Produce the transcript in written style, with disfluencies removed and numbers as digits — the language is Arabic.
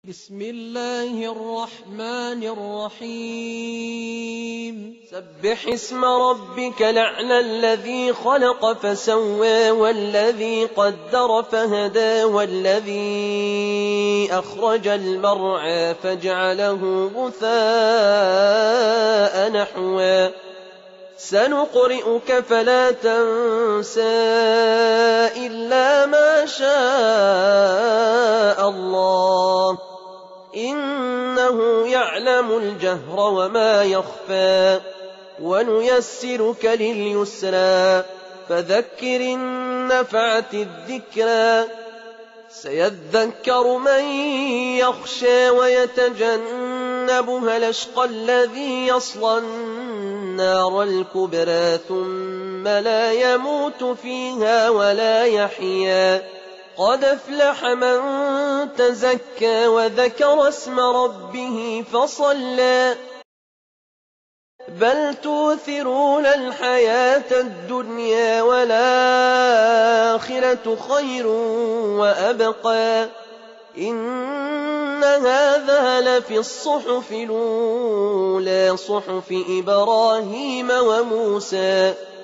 بسم الله الرحمن الرحيم سبح اسم ربك الأعلى الذي خلق فسوى والذي قدر فهدى والذي أخرج المرعى فجعله غثاء نحوا سنقرئك فلا تنسى إلا ما شاء الله إنه يعلم الجهر وما يخفى ونيسرك لليسرى فذكر إن نفعت الذكرى سيذكر من يخشى ويتجنبها الأشقى الذي يصلى النار الكبرى ثم لا يموت فيها ولا يحيا قد أفلح من تزكى وذكر اسم ربه فصلى بل توثرون الحياة الدنيا والآخرة خير وأبقى إن هذا لفي الصحف الأولى صحف إبراهيم وموسى